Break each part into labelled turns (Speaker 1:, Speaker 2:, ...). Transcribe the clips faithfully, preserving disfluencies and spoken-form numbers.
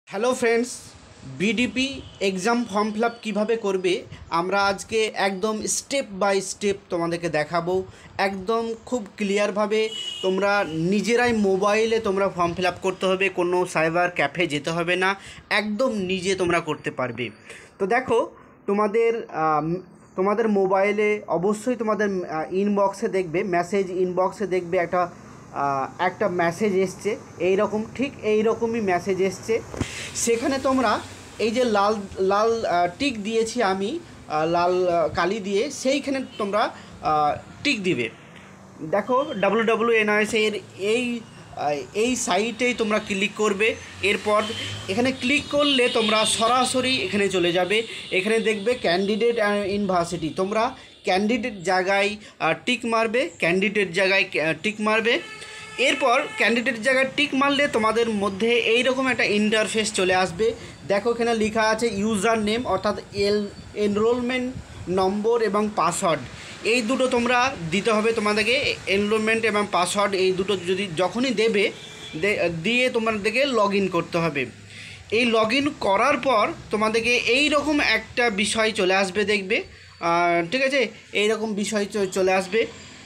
Speaker 1: Hello friends, BDP exam form fill up কীভাবে করবে আমরা আজকে একদম স্টেপ বাই স্টেপ তোমাদেরকে দেখাবো। একদম খুব ক্লিয়ারভাবে তোমরা নিজেরাই মোবাইলে তোমরা ফর্ম ফিল আপ করতে হবে, কোনো সাইবার ক্যাফে যেতে হবে না, একদম নিজে তোমরা করতে পারবে। তো দেখো, তোমাদের তোমাদের মোবাইলে অবশ্যই তোমাদের ইনবক্সে দেখবে, মেসেজ ইনবক্সে দেখবে একটা একটা মেসেজ এসছে, এই রকম ঠিক এই রকমই মেসেজ এসছে। সেখানে তোমরা এই যে লাল লাল টিক দিয়েছি আমি, লাল কালি দিয়ে, সেইখানে তোমরা টিক দিবে। দেখো, ডাব্লিউ ডাব্লিউ এন এস এর এই এই সাইটেই তোমরা ক্লিক করবে। এরপর এখানে ক্লিক করলে তোমরা সরাসরি এখানে চলে যাবে। এখানে দেখবে ক্যান্ডিডেট ইউনিভার্সিটি, তোমরা ক্যান্ডিডেট জায়গায় টিক মারবে, ক্যান্ডিডেট জায়গায় টিক মারবে। এরপর ক্যান্ডিডেট জায়গায় টিক মারলে তোমাদের মধ্যে এই রকম একটা ইন্টারফেস চলে আসবে। দেখো, এখানে লেখা আছে ইউজার নেম অর্থাৎ এল এনরোলমেন্ট নম্বর এবং পাসওয়ার্ড, এই দুটো তোমরা দিতে হবে তোমাদেরকে। এনরোলমেন্ট এবং পাসওয়ার্ড এই দুটো যদি যখনই দেবে দিয়ে তোমাদেরকে লগ ইন করতে হবে। এই লগ ইন করার পর তোমাদেরকে এই রকম একটা বিষয় চলে আসবে, দেখবে, ঠিক আছে, এই রকম বিষয় চলে আসবে,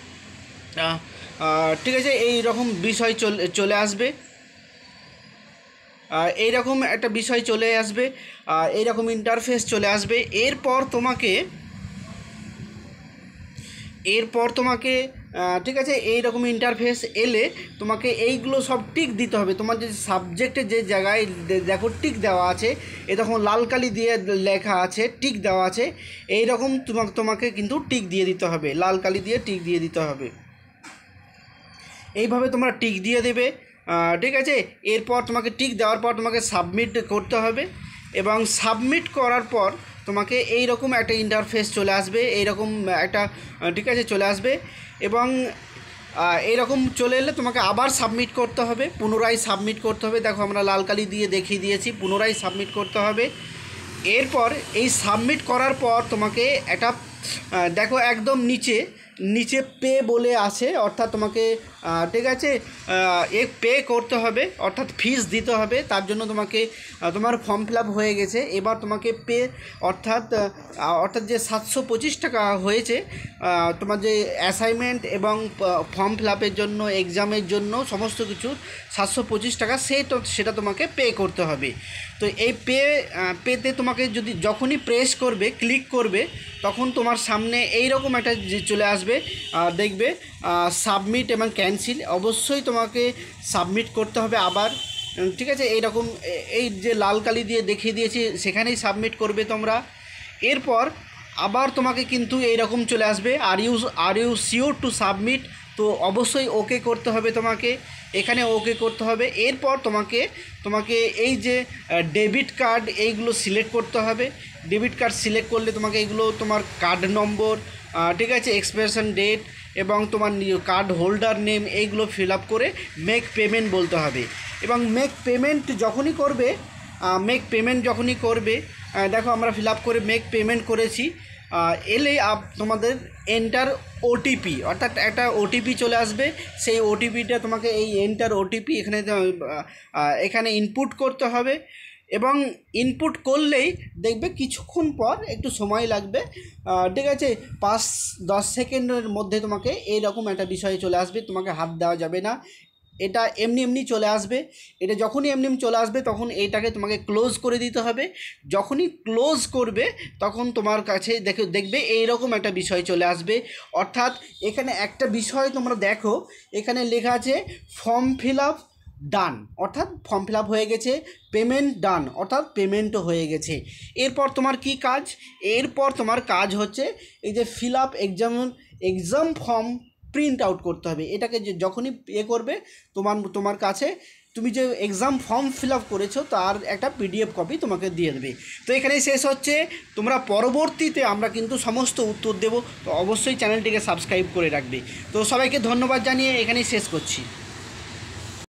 Speaker 1: ঠিক আছে, এই রকম বিষয় চলে চলে আসবে এই রকম একটা বিষয় চলে আসবে, এই রকম ইন্টারফেস চলে আসবে। এরপর তোমাকে এরপর তোমাকে ঠিক আছে, এই রকম ইন্টারফেস এলে তোমাকে এইগুলো সব টিক দিতে হবে। তোমার যে সাবজেক্টে যে জায়গায় দেখো টিক দেওয়া আছে, এ তখন লাল কালি দিয়ে লেখা আছে টিক দেওয়া আছে, এই রকম তোমাকে তোমাকে কিন্তু টিক দিয়ে দিতে হবে, লাল কালি দিয়ে টিক দিয়ে দিতে হবে। এইভাবে তোমরা টিক দিয়ে দেবে, ঠিক আছে। এরপর তোমাকে টিক দেওয়ার পর তোমাকে সাবমিট করতে হবে, এবং সাবমিট করার পর তোমাকে এই রকম একটা ইন্টারফেস চলে আসবে, এই রকম একটা, ঠিক আছে, চলে আসবে। এবং এই রকম চলে এলে তোমাকে আবার সাবমিট করতে হবে, পুনরায় সাবমিট করতে হবে। দেখো, আমরা লাল কালি দিয়ে দেখিয়ে দিয়েছি, পুনরায় সাবমিট করতে হবে। এরপর এই সাবমিট করার পর তোমাকে একটা, দেখো, একদম নিচে নিচে পে বলে আছে, অর্থাৎ তোমাকে, ঠিক আছে, এ পে করতে হবে, অর্থাৎ ফিস দিতে হবে। তার জন্য তোমাকে, তোমার ফর্ম ফিল আপ হয়ে গেছে, এবার তোমাকে পে, অর্থাৎ অর্থাৎ যে সাতশো পঁচিশ টাকা হয়েছে তোমার যে অ্যাসাইনমেন্ট এবং ফর্ম ফিল আপের জন্য, এক্সামের জন্য সমস্ত কিছু সাতশো পঁচিশ টাকা, সে তো সেটা তোমাকে পে করতে হবে। তো এই পে পেতে তোমাকে যদি যখনই প্রেস করবে, ক্লিক করবে, তখন তোমার সামনে এই রকম একটা যে চলে আসবে, দেখবে সাবমিট এবং ক্যান্সেল, অবশ্যই তোমাকে সাবমিট করতে হবে আবার, ঠিক আছে। এইরকম এই যে লাল কালি দিয়ে দেখিয়ে দিয়েছি, সেখানেই সাবমিট করবে তোমরা। এরপর আবার তোমাকে কিন্তু এইরকম চলে আসবে, are you are you sure to submit, তো অবশ্যই ওকে করতে হবে তোমাকে, এখানে ওকে করতে হবে। এরপর তোমাকে তোমাকে এই যে ডেবিট কার্ড এইগুলো সিলেক্ট করতে হবে। ডেবিট কার্ড সিলেক্ট করলে তোমাকে এইগুলো, তোমার কার্ড নম্বর, ঠিক আছে, এক্সপায়ারেশন ডেট এবং তোমার কার্ড হোল্ডার নেম, এইগুলো ফিল আপ করে মেক পেমেন্ট বলতে হবে। এবং মেক পেমেন্ট যখনই করবে, মেক পেমেন্ট যখনই করবে, দেখো আমরা ফিল আপ করে মেক পেমেন্ট করেছি, এলে আপ তোমাদের এন্টার ওটিপি, অর্থাৎ একটা ওটিপি চলে আসবে। সেই ওটিপিটা তোমাকে এই এন্টার ওটিপি এখানে এখানে ইনপুট করতে হবে, এবং ইনপুট করলেই দেখবে কিছুক্ষণ পর, একটু সময় লাগবে, ঠিক আছে, পাঁচ দশ সেকেন্ডের মধ্যে তোমাকে এইরকম একটা বিষয় চলে আসবে। তোমাকে হাত দেওয়া যাবে না, এটা এমনি এমনি চলে আসবে। এটা যখনই এমনি এমনি চলে আসবে তখন এইটাকে তোমাকে ক্লোজ করে দিতে হবে। যখনই ক্লোজ করবে তখন তোমার কাছে দেখে দেখবে এইরকম একটা বিষয় চলে আসবে। অর্থাৎ এখানে একটা বিষয় তোমরা দেখো, এখানে লেখা আছে ফর্ম ফিল আপ ডান, অর্থাৎ ফর্ম ফিল আপ হয়ে গেছে, পেমেন্ট ডান, অর্থাৎ পেমেন্টও হয়ে গেছে। এরপর তোমার কি কাজ? এরপর তোমার কাজ হচ্ছে এই যে fill up exam exam form print out করতে হবে। এটাকে যে যখনই এ করবে, তোমার তোমার কাছে তুমি যে এক্সাম ফর্ম ফিল আপ করেছো তার একটা পিডিএফ কপি তোমাকে দিয়ে দেবে। তো এখানেই শেষ হচ্ছে। তোমরা পরবর্তীতে আমরা কিন্তু সমস্ত উত্তর দেব, তো অবশ্যই চ্যানেলটিকে সাবস্ক্রাইব করে রাখবে। তো সবাইকে ধন্যবাদ জানিয়ে এখানেই শেষ করছি।